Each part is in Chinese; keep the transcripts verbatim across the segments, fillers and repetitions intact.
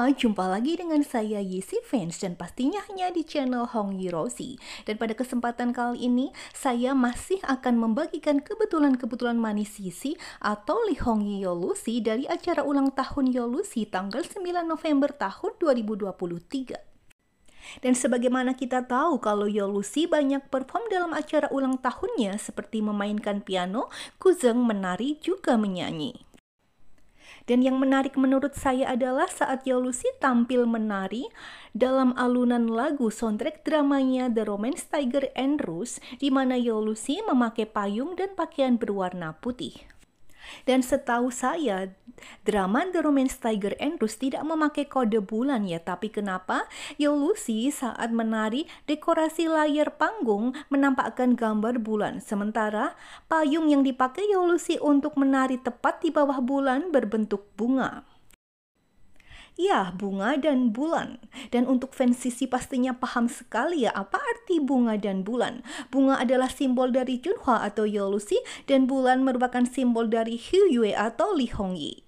semua, jumpa lagi dengan saya Yesi Fans dan pastinya hanya di channel Hongyi Rosie. Dan pada kesempatan kali ini, saya masih akan membagikan kebetulan-kebetulan manis Yesi atau Lee Hongyi Yolusi dari acara ulang tahun Yolusi tanggal sembilan November tahun dua ribu dua puluh tiga. Dan sebagaimana kita tahu kalau Yolusi banyak perform dalam acara ulang tahunnya seperti memainkan piano, kuzeng, menari, juga menyanyi. Dan yang menarik menurut saya adalah saat Yolusi tampil menari dalam alunan lagu soundtrack dramanya The Romance Tiger and Rose, di mana Yolusi memakai payung dan pakaian berwarna putih. Dan setahu saya, drama The Romance Tiger and Rose tidak memakai kode bulan ya, tapi kenapa Yolusi saat menari dekorasi layar panggung menampakkan gambar bulan, sementara payung yang dipakai Yolusi untuk menari tepat di bawah bulan berbentuk bunga. Ya, bunga dan bulan. Dan untuk fans Sisi pastinya paham sekali ya apa arti bunga dan bulan. Bunga adalah simbol dari Junhwa atau Yolusi, dan bulan merupakan simbol dari Hyue atau Lee Hongyi.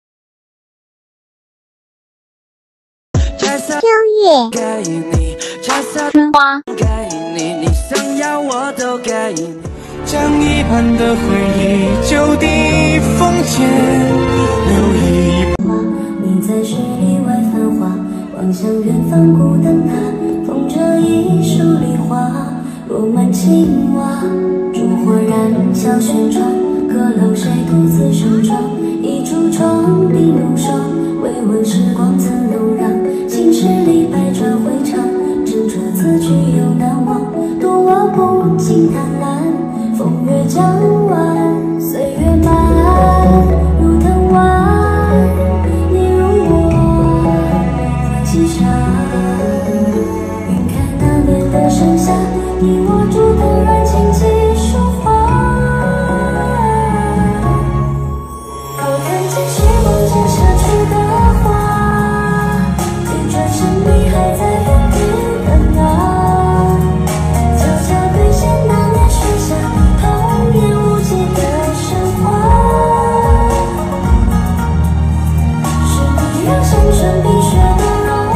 Hyue 在十里外繁华，望向远方古灯塔，捧着一束梨花，落满青蛙。烛火燃小轩窗，阁楼谁独自上妆？一橱窗鬓如霜，微闻时光曾悠让。青史里百转回肠，斟酌此去又难忘。独我不尽贪婪，风月江湾，岁月漫，如藤蔓。 西沙，云开那年的盛夏，你我烛灯燃轻几束花。高谈起时光间射出的花，一转身你还在原地等啊。悄悄兑现那年盛夏，童言无忌的神话。是你让山川冰雪的。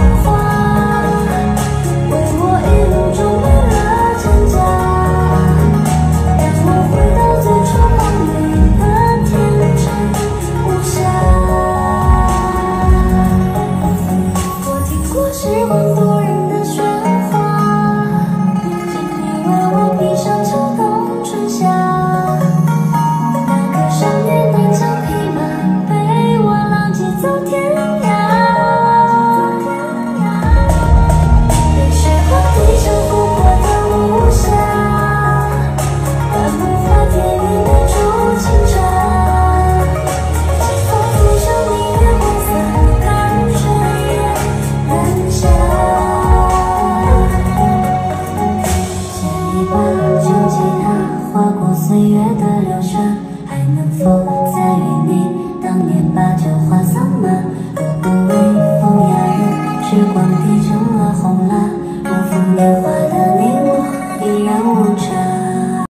岁月的流沙，还能否再与你当年把酒话桑麻？